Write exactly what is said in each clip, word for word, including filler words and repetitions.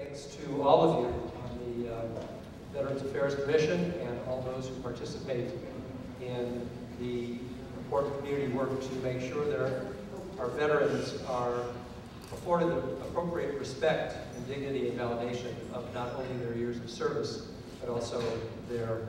Thanks to all of you on the uh, Veterans Affairs Commission and all those who participate in the important community work to make sure that our, our veterans are afforded the appropriate respect and dignity and validation of not only their years of service, but also their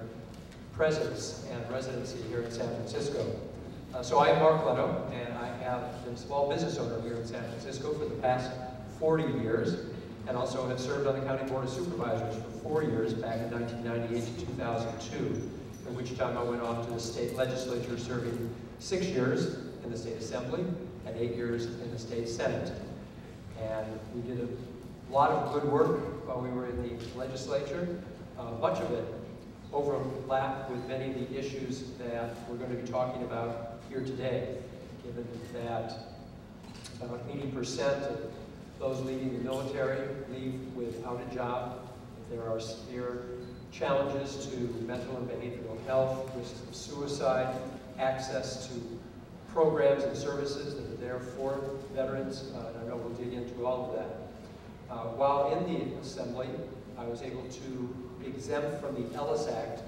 presence and residency here in San Francisco. Uh, so I am Mark Leto, and I have been a small business owner here in San Francisco for the past forty years, and also have served on the County Board of Supervisors for four years, back in nineteen ninety-eight to two thousand two, in which time I went off to the state legislature, serving six years in the state assembly and eight years in the state senate. And we did a lot of good work while we were in the legislature. Uh, much of it overlapped with many of the issues that we're going to be talking about here today, given that about eighty percent of those leaving the military leave without a job. There are severe challenges to mental and behavioral health, risks of suicide, access to programs and services that are there for veterans. Uh, and I know we'll dig into all of that. Uh, while in the assembly, I was able to exempt from the Ellis Act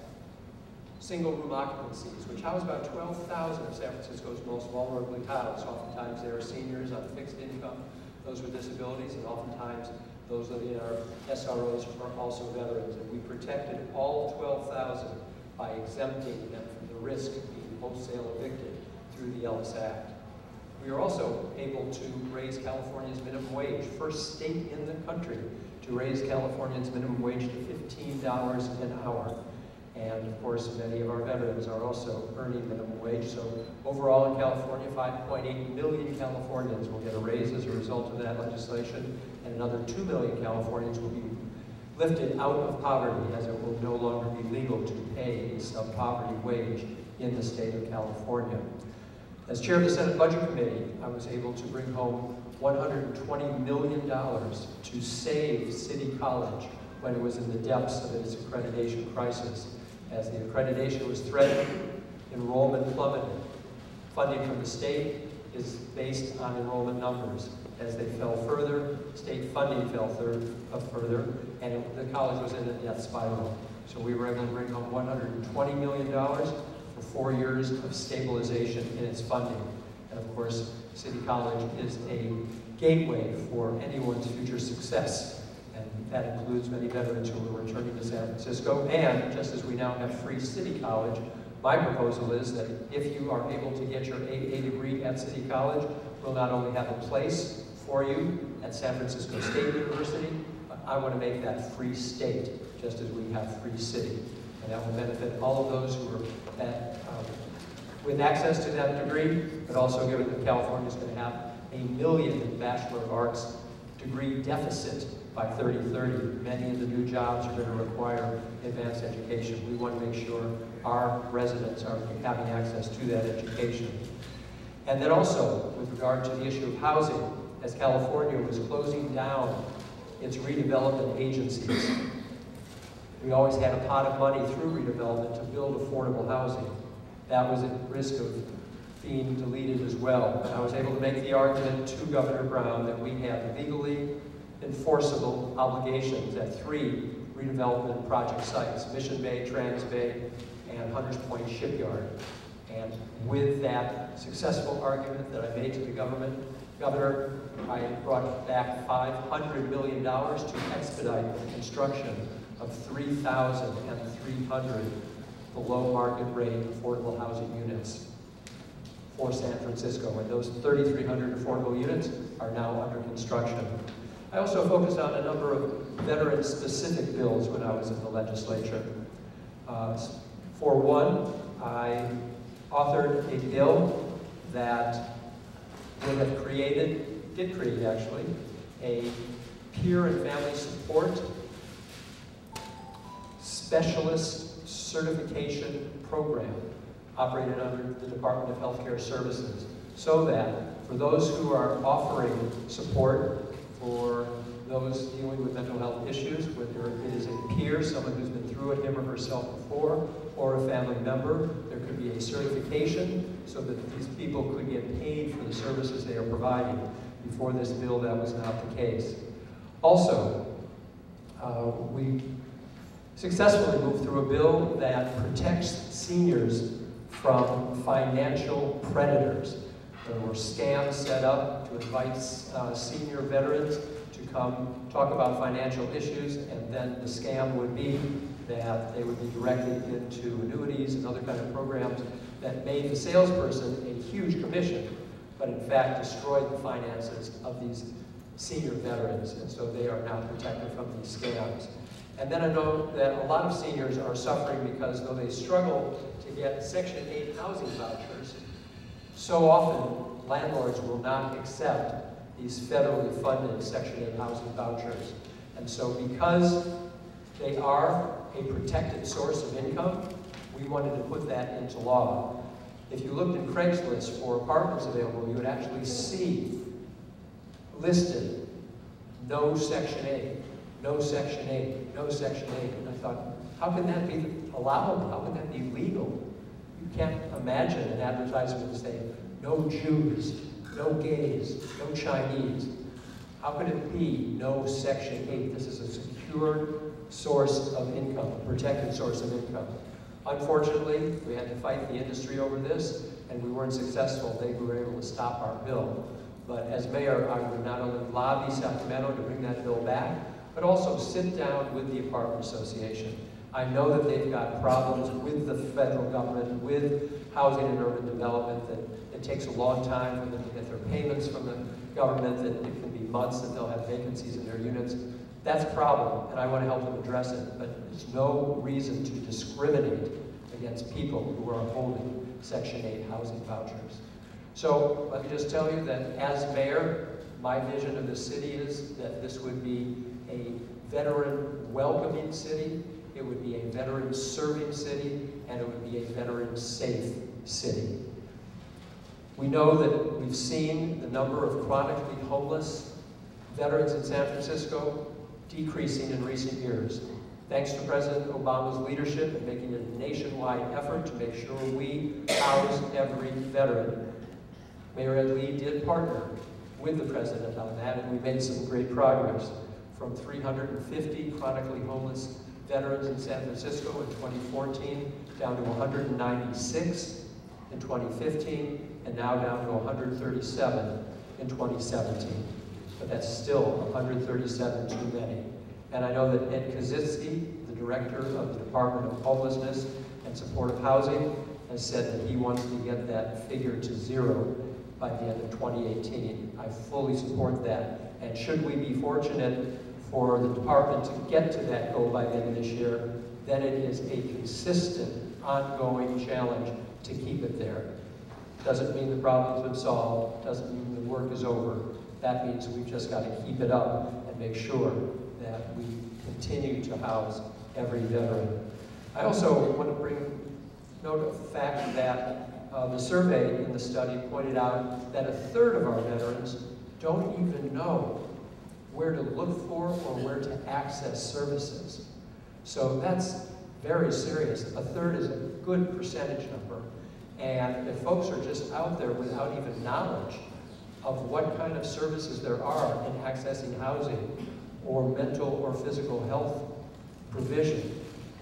single room occupancies, which house about twelve thousand of San Francisco's most vulnerably housed. Oftentimes there are seniors on fixed income, those with disabilities, and oftentimes those living in our S R Os are also veterans. And we protected all twelve thousand by exempting them from the risk of being wholesale evicted through the Ellis Act. We are also able to raise California's minimum wage, first state in the country to raise California's minimum wage to fifteen dollars an hour. And of course, many of our veterans are also earning minimum wage. So overall in California, five point eight million Californians will get a raise as a result of that legislation, and another two million Californians will be lifted out of poverty, as it will no longer be legal to pay a sub-poverty wage in the state of California. As chair of the Senate Budget Committee, I was able to bring home one hundred twenty million dollars to save City College when it was in the depths of its accreditation crisis. As the accreditation was threatened, enrollment plummeted. Funding from the state is based on enrollment numbers. As they fell further, state funding fell third, uh, further, and it, the college was in a death spiral. So we were able to bring home one hundred twenty million dollars for four years of stabilization in its funding. And of course, City College is a gateway for anyone's future success. And that includes many veterans who are returning to San Francisco. And just as we now have free City College, my proposal is that if you are able to get your A A degree at City College, we'll not only have a place for you at San Francisco State University, but I want to make that free state, just as we have free city. And that will benefit all of those who are at, um, with access to that degree, but also given that California is going to have a million Bachelor of Arts degree deficit by thirty thirty. Many of the new jobs are going to require advanced education. We want to make sure our residents are having access to that education. And then also, with regard to the issue of housing, as California was closing down its redevelopment agencies, we always had a pot of money through redevelopment to build affordable housing. That was at risk of being deleted as well. And I was able to make the argument to Governor Brown that we have legally enforceable obligations at three redevelopment project sites, Mission Bay, Trans Bay, and Hunters Point Shipyard. And with that successful argument that I made to the government, Governor, I brought back five hundred million dollars to expedite the construction of three thousand three hundred below market rate affordable housing units for San Francisco. And those thirty-three hundred affordable units are now under construction. I also focused on a number of veteran-specific bills when I was in the legislature. Uh, for one, I authored a bill that would have created, did create actually, a peer and family support specialist certification program operated under the Department of Healthcare Services, so that for those who are offering support for those dealing with mental health issues, whether it is a peer, someone who's been through it him or herself before, or a family member, there could be a certification so that these people could get paid for the services they are providing. Before this bill, that was not the case. Also, uh, we successfully moved through a bill that protects seniors from financial predators. There were scams set up to invite uh, senior veterans to come talk about financial issues, and then the scam would be that they would be directed into annuities and other kind of programs that made the salesperson a huge commission, but in fact destroyed the finances of these senior veterans, and so they are now protected from these scams. And then I know that a lot of seniors are suffering because though they struggle to get Section eight housing vouchers, so often landlords will not accept these federally funded Section eight housing vouchers. And so because they are a protected source of income, we wanted to put that into law. If you looked in Craigslist for apartments available, you would actually see listed no Section eight, no Section eight, no Section eight. And I thought, how can that be allowable? How can that be legal? You can't imagine an advertisement saying, no Jews, no gays, no Chinese. How could it be no Section eight? This is a secure source of income, a protected source of income. Unfortunately, we had to fight the industry over this, and we weren't successful. They were able to stop our bill. But as mayor, I would not only lobby Sacramento to bring that bill back, but also sit down with the Apartment Association. I know that they've got problems with the federal government, with housing and urban development, that it takes a long time for them to get their payments from the government, that it can be months that they'll have vacancies in their units. That's a problem, and I want to help them address it, but there's no reason to discriminate against people who are holding Section eight housing vouchers. So let me just tell you that as mayor, my vision of the city is that this would be a veteran welcoming city, it would be a veteran serving city, and it would be a veteran safe city. We know that we've seen the number of chronically homeless veterans in San Francisco decreasing in recent years. Thanks to President Obama's leadership in making a nationwide effort to make sure we house every veteran. Mayor Ed Lee did partner with the President on that, and we made some great progress. From three hundred fifty chronically homeless veterans in San Francisco in twenty fourteen, down to one hundred ninety-six in twenty fifteen, and now down to one hundred thirty-seven in twenty seventeen. But that's still one hundred thirty-seven too many. And I know that Ed Kaczynski, the director of the Department of Homelessness and Supportive Housing, has said that he wants to get that figure to zero by the end of twenty eighteen. I fully support that. And should we be fortunate for the department to get to that goal by the end of this year, then it is a consistent, ongoing challenge to keep it there. Doesn't mean the problem's been solved, doesn't mean the work is over. That means we've just got to keep it up and make sure that we continue to house every veteran. I also want to bring note of the fact that uh, the survey in the study pointed out that a third of our veterans don't even know where to look for or where to access services. So that's very serious. A third is a good percentage number. And if folks are just out there without even knowledge of what kind of services there are in accessing housing or mental or physical health provision,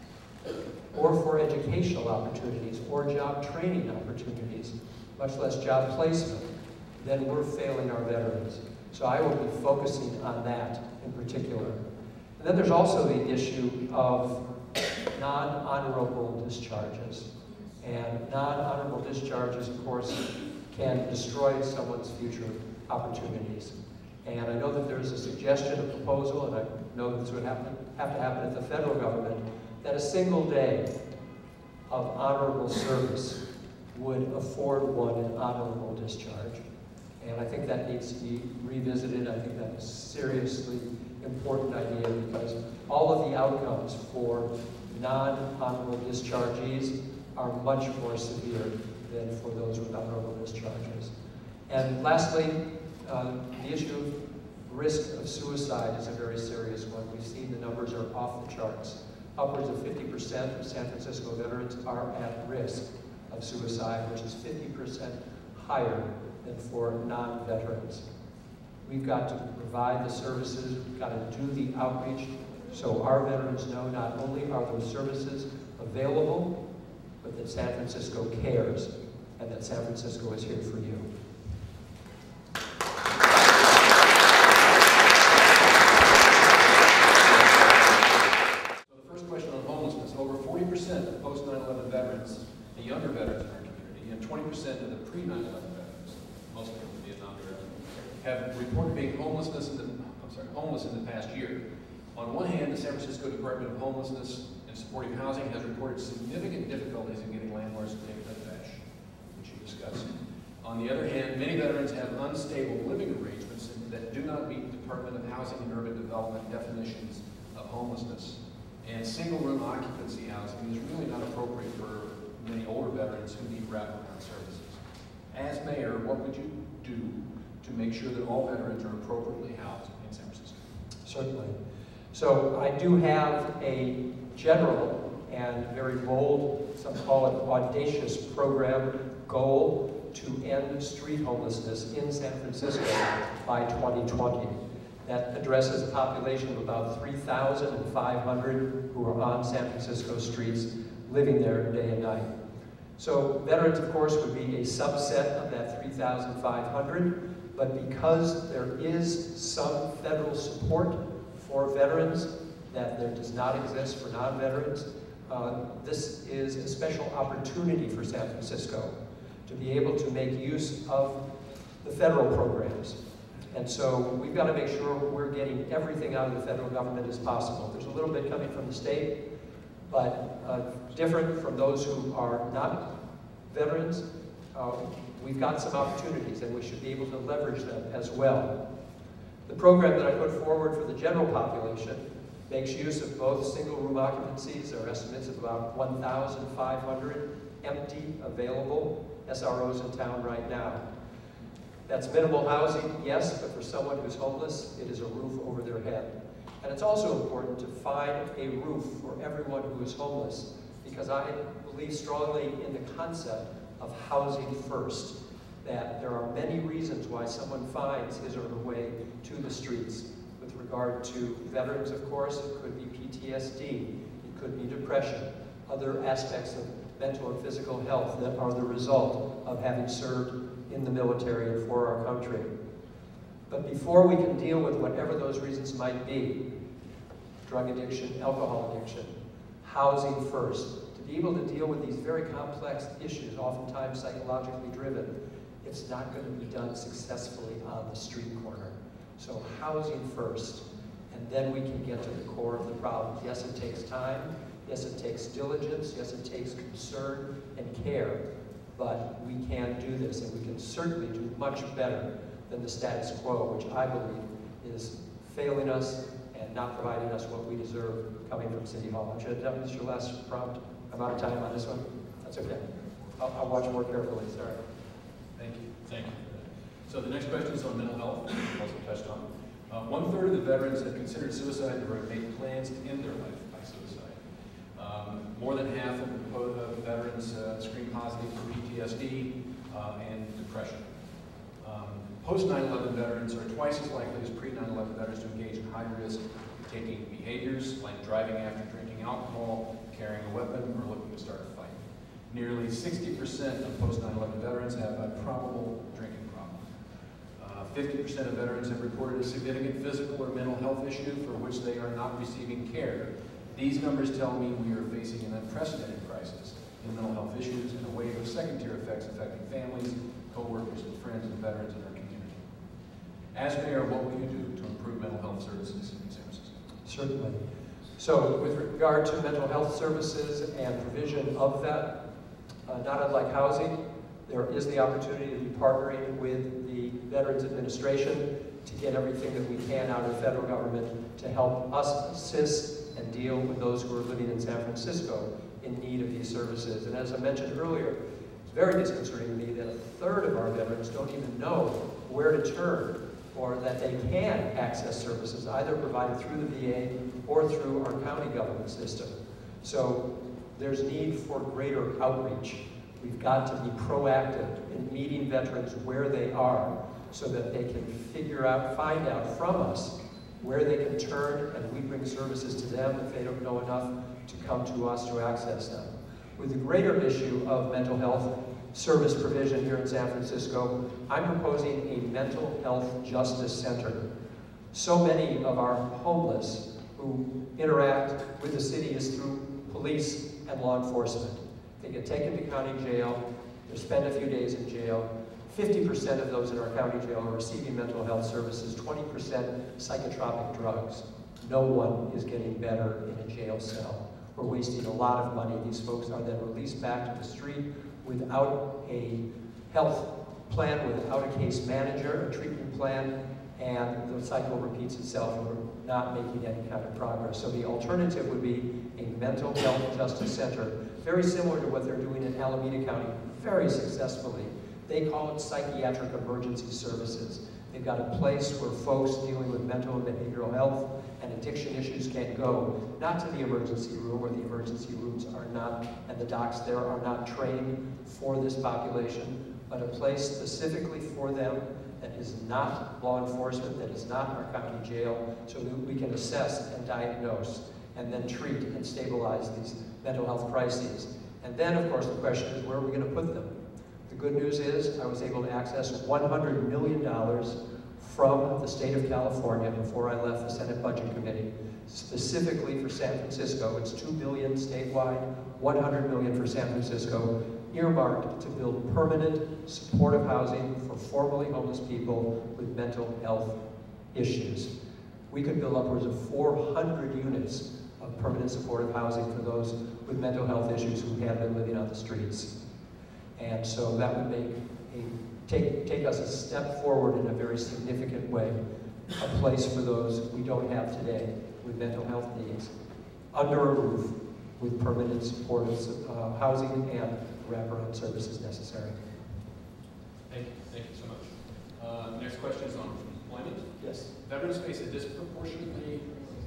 or for educational opportunities or job training opportunities, much less job placement, then we're failing our veterans. So I will be focusing on that in particular. And then there's also the issue of non-honorable discharges. And non-honorable discharges, of course, can destroy someone's future opportunities. And I know that there's a suggestion, a proposal, and I know that this would happen, have to happen at the federal government, that a single day of honorable service would afford one an honorable discharge. And I think that needs to be revisited. I think that's a seriously important idea because all of the outcomes for non-honorable dischargees are much more severe than for those with honorable discharges. And lastly, uh, the issue of risk of suicide is a very serious one. We've seen the numbers are off the charts. Upwards of fifty percent of San Francisco veterans are at risk of suicide, which is fifty percent higher than for non-veterans. We've got to provide the services, we've got to do the outreach So our veterans know not only are those services available, but that San Francisco cares and that San Francisco is here for you. So the first question on homelessness, over forty percent of post nine eleven veterans, the younger veterans in our community, and twenty percent of the pre nine eleven veterans, most of them Vietnam veterans, have reported being homelessness in the, I'm sorry, homeless in the past year. On one hand, the San Francisco Department of Homelessness and Supportive Housing has reported significant difficulties in getting landlords to take the cash, which you discussed. On the other hand, many veterans have unstable living arrangements that do not meet the Department of Housing and Urban Development definitions of homelessness. And single-room occupancy housing is really not appropriate for many older veterans who need wraparound services. As mayor, what would you do to make sure that all veterans are appropriately housed in San Francisco? Certainly. So I do have a general and very bold, some call it audacious program goal to end street homelessness in San Francisco by twenty twenty. That addresses a population of about three thousand five hundred who are on San Francisco streets, living there day and night. So veterans, of course, would be a subset of that three thousand five hundred, but because there is some federal support for veterans that there does not exist for non-veterans, uh, this is a special opportunity for San Francisco to be able to make use of the federal programs. And so we've got to make sure we're getting everything out of the federal government as possible. There's a little bit coming from the state, but uh, different from those who are not veterans. Uh, we've got some opportunities and we should be able to leverage them as well. The program that I put forward for the general population makes use of both single-room occupancies. There are estimates of about one thousand five hundred empty, available S R Os in town right now. That's minimal housing, yes, but for someone who's homeless, it is a roof over their head. And it's also important to find a roof for everyone who is homeless, because I believe strongly in the concept of housing first. That there are many reasons why someone finds his or her way to the streets. With regard to veterans, of course, it could be P T S D, it could be depression, other aspects of mental and physical health that are the result of having served in the military and for our country. But before we can deal with whatever those reasons might be, drug addiction, alcohol addiction, housing first, to be able to deal with these very complex issues, oftentimes psychologically driven, it's not going to be done successfully on the street corner. So housing first, and then we can get to the core of the problem. Yes, it takes time. Yes, it takes diligence. Yes, it takes concern and care. But we can do this, and we can certainly do much better than the status quo, which I believe is failing us and not providing us what we deserve coming from City Hall. I should have done this your last prompt. I'm out of time on this one. That's okay. I'll, I'll watch more carefully. Sorry. Thank you. Thank you. So the next question is on mental health, which you also touched on. Uh, one third of the veterans have considered suicide or have made plans to end their life by suicide. Um, more than half of the veterans uh, screen positive for P T S D uh, and depression. Um, Post nine eleven veterans are twice as likely as pre nine eleven veterans to engage in high-risk taking behaviors like driving after drinking alcohol, carrying a weapon, or looking to start a fight. Nearly sixty percent of post nine eleven veterans have a probable drinking problem. fifty percent uh, of veterans have reported a significant physical or mental health issue for which they are not receiving care. These numbers tell me we are facing an unprecedented crisis in mental health issues and a wave of second-tier effects affecting families, co-workers, and friends of veterans in our community. As mayor, what will you do to improve mental health services in San Francisco? Certainly. So with regard to mental health services and provision of that, uh, not unlike housing, there is the opportunity to be partnering with the Veterans Administration to get everything that we can out of the federal government to help us assist and deal with those who are living in San Francisco in need of these services. And as I mentioned earlier, it's very disconcerting to me that a third of our veterans don't even know where to turn or that they can access services either provided through the V A or through our county government system. So there's need for greater outreach. We've got to be proactive in meeting veterans where they are so that they can figure out, find out from us where they can turn, and we bring services to them if they don't know enough to come to us to access them. With the greater issue of mental health service provision here in San Francisco, I'm proposing a mental health justice center. So many of our homeless who interact with the city is through police and law enforcement. They get taken to county jail, they spend a few days in jail. fifty percent of those in our county jail are receiving mental health services, twenty percent psychotropic drugs. No one is getting better in a jail cell. We're wasting a lot of money. These folks are then released back to the street without a health plan, without a case manager, a treatment plan, and the cycle repeats itself, and we're not making any kind of progress. So the alternative would be a mental health justice center, very similar to what they're doing in Alameda County, very successfully. They call it psychiatric emergency services. They've got a place where folks dealing with mental and behavioral health and addiction issues can go, not to the emergency room, where the emergency rooms are not, and the docs there are not trained for this population, but a place specifically for them that is not law enforcement, that is not our county jail, so that we can assess and diagnose and then treat and stabilize these mental health crises. And then, of course, the question is, where are we going to put them? The good news is I was able to access one hundred million dollars from the state of California before I left the Senate Budget Committee, specifically for San Francisco. It's two billion dollars statewide, one hundred million dollars for San Francisco, earmarked to build permanent supportive housing for formerly homeless people with mental health issues. We could build upwards of four hundred units of permanent supportive housing for those with mental health issues who have been living on the streets. And so that would make a, take, take us a step forward in a very significant way, a place for those we don't have today with mental health needs, under a roof with permanent supportive uh, housing and wraparound services necessary. Thank you. Thank you so much. Uh, next question is on employment. Yes. Veterans face a disproportionately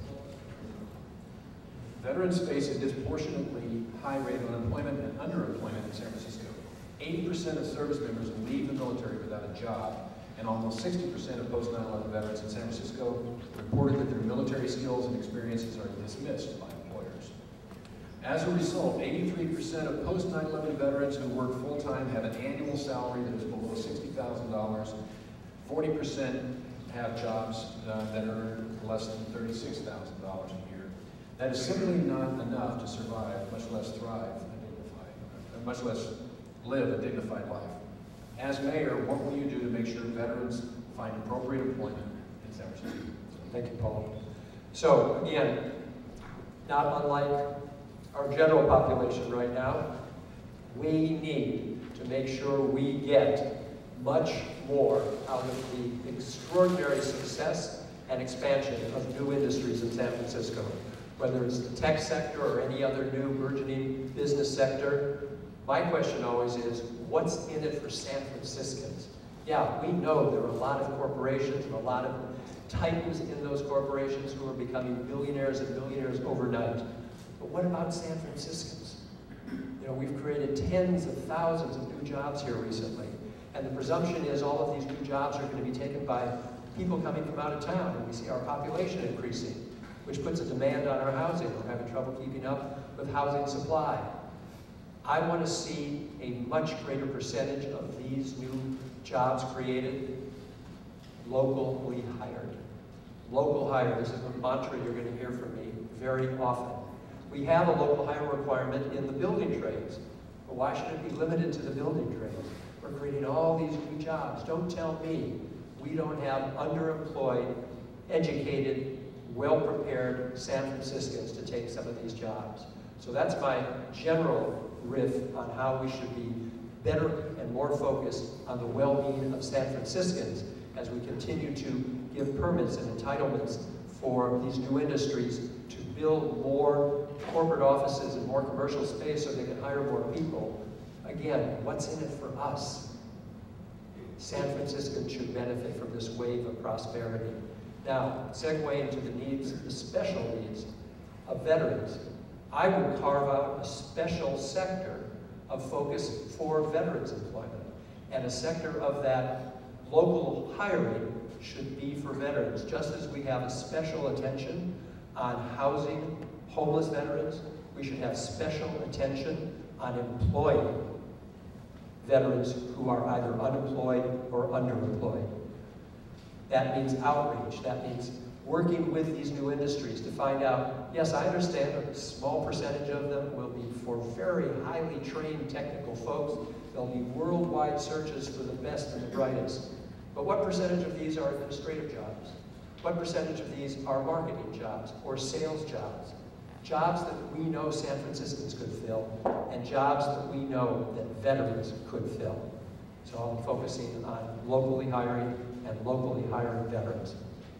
Veterans face a disproportionately high rate of unemployment and underemployment in San Francisco. eighty percent of service members leave the military without a job, and almost sixty percent of post nine eleven veterans in San Francisco reported that their military skills and experiences are dismissed by employers. As a result, eighty-three percent of post nine eleven veterans who work full-time have an annual salary that is below sixty thousand dollars. forty percent have jobs uh, that earn less than thirty-six thousand dollars a year. That is simply not enough to survive, much less thrive a dignified, uh, much less live a dignified life. As mayor, what will you do to make sure veterans find appropriate employment in San Francisco? Thank you, Paul. So again, not unlike our general population right now, we need to make sure we get much more out of the extraordinary success and expansion of new industries in San Francisco. Whether it's the tech sector or any other new burgeoning business sector, my question always is, what's in it for San Franciscans? Yeah, we know there are a lot of corporations and a lot of titans in those corporations who are becoming billionaires and millionaires overnight. But what about San Franciscans? You know, we've created tens of thousands of new jobs here recently. And the presumption is all of these new jobs are going to be taken by people coming from out of town. And we see our population increasing, which puts a demand on our housing. We're having trouble keeping up with housing supply. I want to see a much greater percentage of these new jobs created locally hired. Local hire, this is a mantra you're going to hear from me very often. We have a local hire requirement in the building trades, but why should it be limited to the building trades? We're creating all these new jobs. Don't tell me we don't have underemployed, educated, well-prepared San Franciscans to take some of these jobs. So that's my general riff on how we should be better and more focused on the well-being of San Franciscans as we continue to give permits and entitlements for these new industries to build more corporate offices and more commercial space so they can hire more people. Again, what's in it for us? San Franciscans should benefit from this wave of prosperity. Now, segue into the needs, the special needs of veterans. I would carve out a special sector of focus for veterans employment, and a sector of that local hiring should be for veterans, just as we have a special attention on housing homeless veterans, we should have special attention on employing veterans who are either unemployed or underemployed. That means outreach, that means working with these new industries to find out, yes, I understand a small percentage of them will be for very highly trained technical folks. There'll be worldwide searches for the best and the brightest. But what percentage of these are administrative jobs? What percentage of these are marketing jobs or sales jobs? Jobs that we know San Franciscans could fill, and jobs that we know that veterans could fill. So I'll be focusing on locally hiring and locally hiring veterans.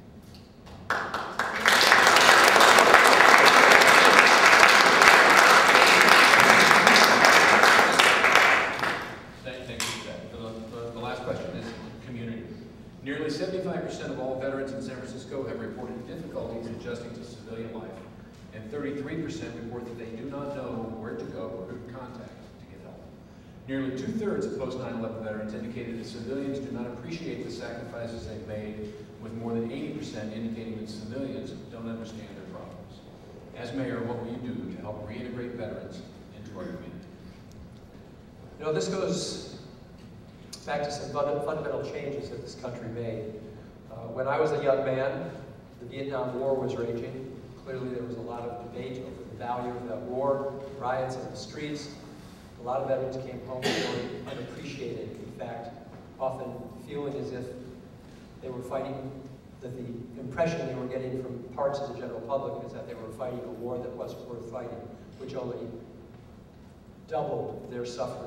Thank, thank you for that. The, the, the last question is community. Nearly seventy-five percent of all veterans in San Francisco have reported difficulties adjusting to civilian life, and thirty-three percent report that they do not know where to go or who to contact to get help. Nearly two-thirds of post nine eleven veterans indicated that civilians do not appreciate the sacrifices they've made, with more than eighty percent indicating that civilians don't understand their problems. As mayor, what will you do to help reintegrate veterans into our community? You know, this goes back to some fundamental changes that this country made. Uh, when I was a young man, the Vietnam War was raging. Clearly there was a lot of debate over the value of that war, riots in the streets. A lot of veterans came home feeling unappreciated. In fact, often feeling as if they were fighting, that the impression they were getting from parts of the general public is that they were fighting a war that wasn't worth fighting, which only doubled their suffering.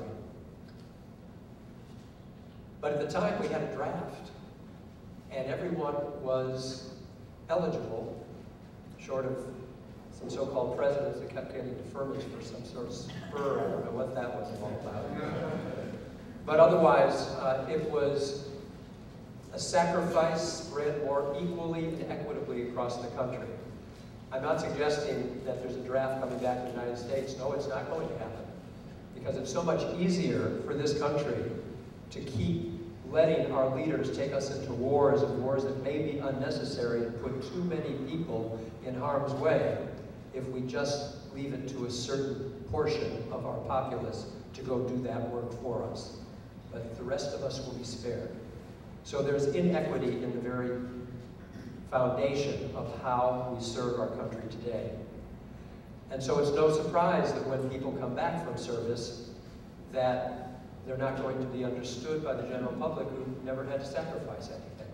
But at the time, we had a draft, and everyone was eligible, short of some so-called presidents that kept getting deferments for some sort of spur. I don't know what that was all about. But otherwise, uh, it was a sacrifice spread more equally and equitably across the country. I'm not suggesting that there's a draft coming back to the United States. No, it's not going to happen. Because it's so much easier for this country to keep letting our leaders take us into wars and wars that may be unnecessary and put too many people in harm's way if we just leave it to a certain portion of our populace to go do that work for us. But the rest of us will be spared. So there's inequity in the very foundation of how we serve our country today. And so it's no surprise that when people come back from service, that they're not going to be understood by the general public who never had to sacrifice anything.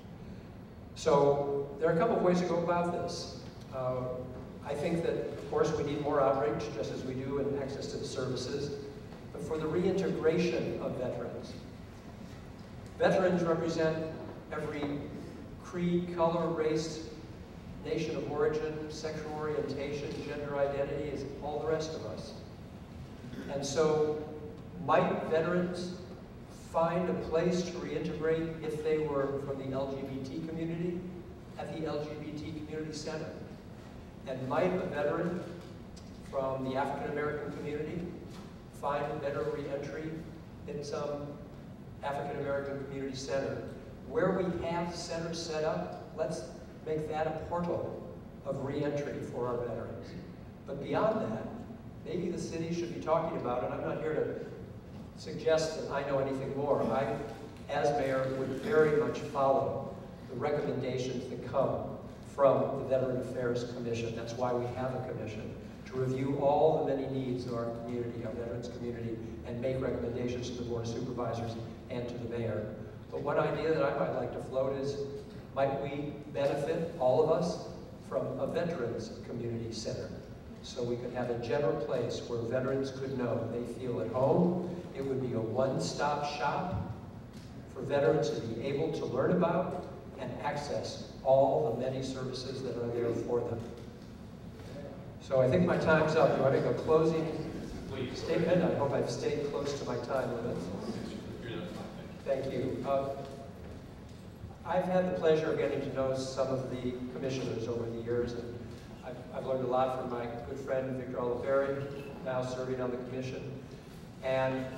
So there are a couple of ways to go about this. Uh, I think that, of course, we need more outreach, just as we do in access to the services, but for the reintegration of veterans. Veterans represent every creed, color, race, nation of origin, sexual orientation, gender identity, as all the rest of us. And so, might veterans find a place to reintegrate if they were from the L G B T community at the L G B T Community Center? And might a veteran from the African American community find a better reentry in some African American community center? Where we have centers set up, let's make that a portal of reentry for our veterans. But beyond that, maybe the city should be talking about, and I'm not here to suggest that I know anything more. I, as mayor, would very much follow the recommendations that come from the Veteran Affairs Commission. That's why we have a commission, to review all the many needs of our community, our veterans community, and make recommendations to the Board of Supervisors and to the mayor. But one idea that I might like to float is, might we benefit, all of us, from a veterans community center? So we could have a general place where veterans could know they feel at home. It would be a one-stop shop for veterans to be able to learn about and access all the many services that are there for them. So I think my time's up. Do I make a closing statement? I hope I've stayed close to my time limit. Thank you. Uh, I've had the pleasure of getting to know some of the commissioners over the years, and I've, I've learned a lot from my good friend Victor Oliveri, now serving on the commission. And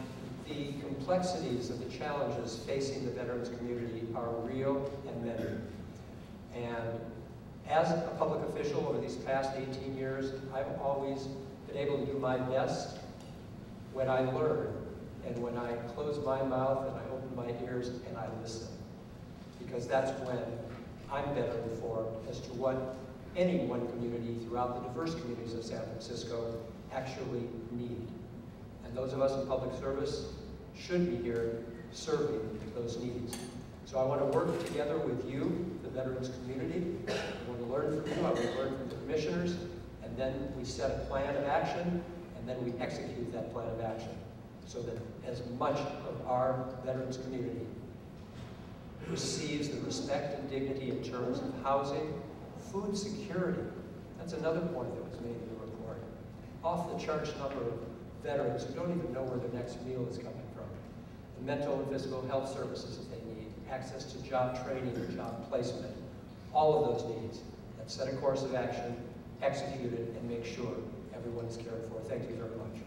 the complexities of the challenges facing the veterans community are real and many. And as a public official over these past eighteen years, I've always been able to do my best when I learn and when I close my mouth and I open my ears and I listen. Because that's when I'm better informed as to what any one community throughout the diverse communities of San Francisco actually need. And those of us in public service should be here serving those needs. So I want to work together with you, the veterans community. I want to learn from you, I want to learn from the commissioners, and then we set a plan of action, and then we execute that plan of action so that as much of our veterans community receives the respect and dignity in terms of housing, food security. That's another point that was made in the report. Off the charts number of veterans who don't even know where their next meal is coming from. The mental and physical health services that they need, access to job training or job placement, all of those needs. Let's set a course of action, execute it, and make sure everyone is cared for. Thank you very much.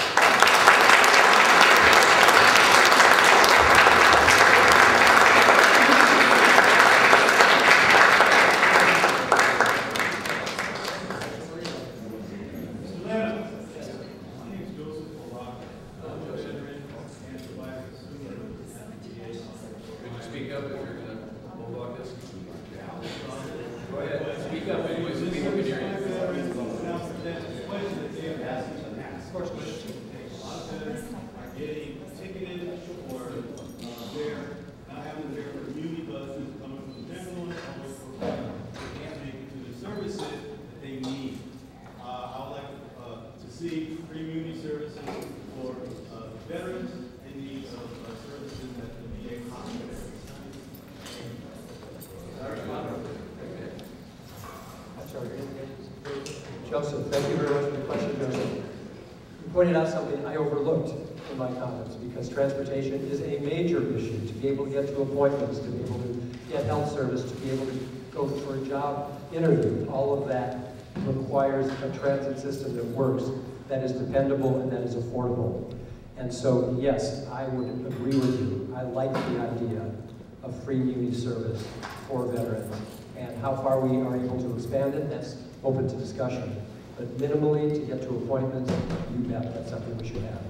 Joseph, thank you very much for the question, Joseph. You pointed out something I overlooked in my comments, because transportation is a major issue. To be able to get to appointments, to be able to get health service, to be able to go for a job interview, all of that requires a transit system that works, that is dependable, and that is affordable. And so, yes, I would agree with you. I like the idea of free Muni service for veterans. And how far we are able to expand it, that's open to discussion. But minimally, to get to appointments, you bet, that's something we should have.